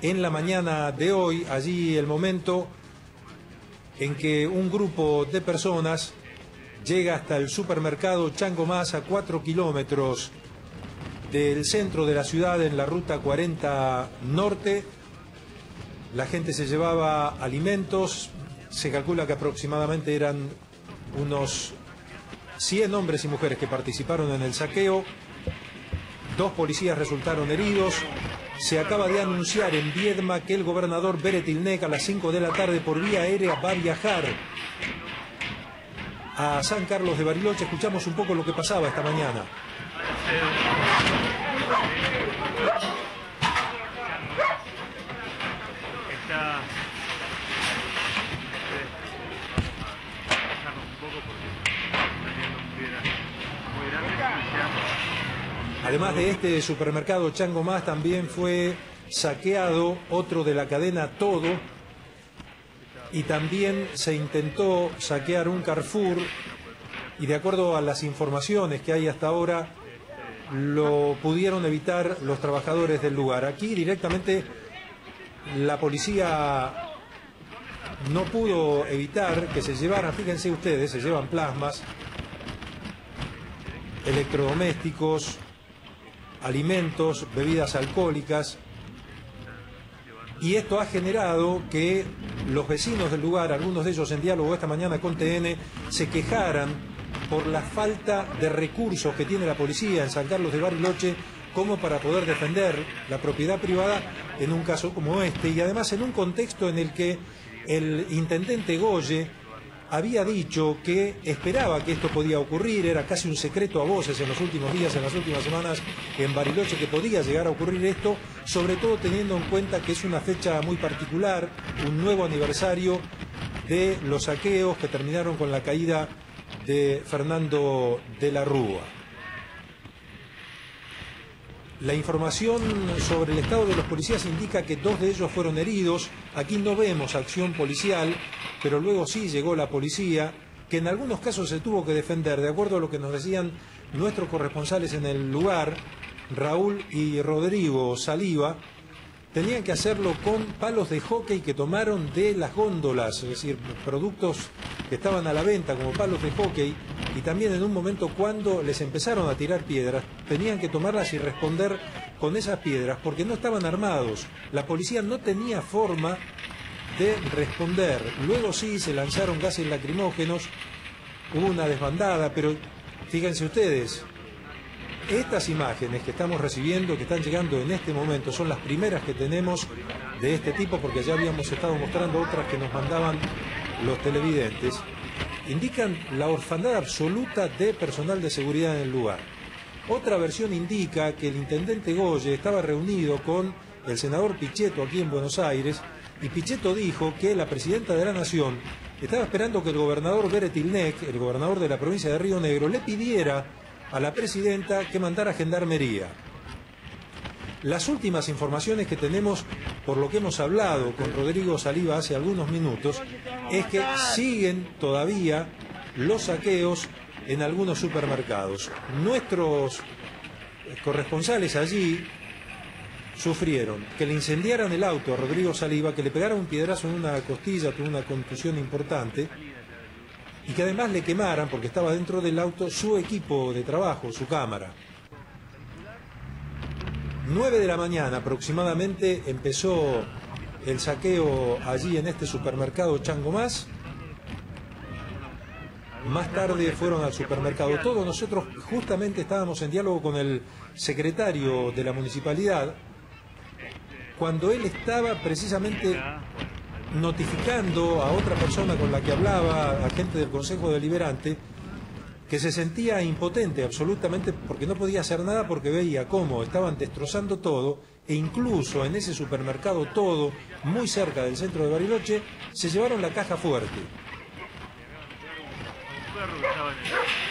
en la mañana de hoy, allí el momento en que un grupo de personas llega hasta el supermercado Chango Más, a 4 kilómetros del centro de la ciudad, en la ruta 40 Norte. La gente se llevaba alimentos, se calcula que aproximadamente eran unos 100 hombres y mujeres que participaron en el saqueo. 2 policías resultaron heridos. Se acaba de anunciar en Viedma que el gobernador Beret İlnek a las 5 de la tarde por vía aérea va a viajar a San Carlos de Bariloche. Escuchamos un poco lo que pasaba esta mañana. Además de este supermercado Chango Más, también fue saqueado otro de la cadena Todo, y también se intentó saquear un Carrefour, y de acuerdo a las informaciones que hay hasta ahora, lo pudieron evitar los trabajadores del lugar. Aquí directamente la policía no pudo evitar que se llevaran, fíjense ustedes, se llevan plasmas, electrodomésticos, alimentos, bebidas alcohólicas, y esto ha generado que los vecinos del lugar, algunos de ellos en diálogo esta mañana con TN, se quejaran por la falta de recursos que tiene la policía en San Carlos de Bariloche como para poder defender la propiedad privada en un caso como este, y además en un contexto en el que el intendente Goye había dicho que esperaba que esto podía ocurrir. Era casi un secreto a voces en los últimos días, en las últimas semanas, en Bariloche, que podía llegar a ocurrir esto, sobre todo teniendo en cuenta que es una fecha muy particular, un nuevo aniversario de los saqueos que terminaron con la caída de Fernando de la Rúa. La información sobre el estado de los policías indica que 2 de ellos fueron heridos. Aquí no vemos acción policial, pero luego sí llegó la policía, que en algunos casos se tuvo que defender, de acuerdo a lo que nos decían nuestros corresponsales en el lugar, Raúl y Rodrigo Saliva. Tenían que hacerlo con palos de hockey que tomaron de las góndolas, es decir, productos que estaban a la venta como palos de hockey, y también en un momento cuando les empezaron a tirar piedras, tenían que tomarlas y responder con esas piedras porque no estaban armados. La policía no tenía forma de responder. Luego sí se lanzaron gases lacrimógenos, hubo una desbandada, pero fíjense ustedes, estas imágenes que estamos recibiendo, que están llegando en este momento, son las primeras que tenemos de este tipo, porque ya habíamos estado mostrando otras que nos mandaban los televidentes, indican la orfandad absoluta de personal de seguridad en el lugar. Otra versión indica que el intendente Goye estaba reunido con el senador Pichetto aquí en Buenos Aires, y Pichetto dijo que la presidenta de la Nación estaba esperando que el gobernador Beret İlnek, el gobernador de la provincia de Río Negro, le pidiera a la presidenta que mandara gendarmería. Las últimas informaciones que tenemos, por lo que hemos hablado con Rodrigo Saliva hace algunos minutos, es que siguen todavía los saqueos en algunos supermercados. Nuestros corresponsales allí sufrieron que le incendiaran el auto a Rodrigo Saliva, que le pegaran un piedrazo en una costilla, tuvo una contusión importante, y que además le quemaran, porque estaba dentro del auto, su equipo de trabajo, su cámara. 9 de la mañana aproximadamente empezó el saqueo allí en este supermercado Chango Más. Más tarde fueron al supermercado Todo. Nosotros justamente estábamos en diálogo con el secretario de la municipalidad, cuando él estaba precisamente notificando a otra persona con la que hablaba, a gente del Consejo Deliberante, que se sentía impotente absolutamente porque no podía hacer nada, porque veía cómo estaban destrozando todo, e incluso en ese supermercado Todo, muy cerca del centro de Bariloche, se llevaron la caja fuerte.